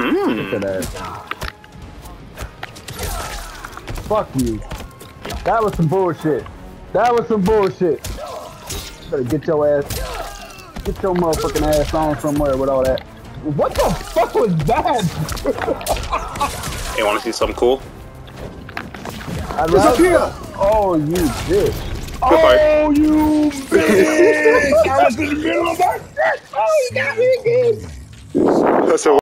Look at that. Fuck you. That was some bullshit. That was some bullshit. Better get your ass. Get your motherfucking ass on somewhere with all that. What the fuck was that? You want to see something cool? Oh, you bitch. Oh, you bitch. I was in the middle of my shit. Oh, you got me again. So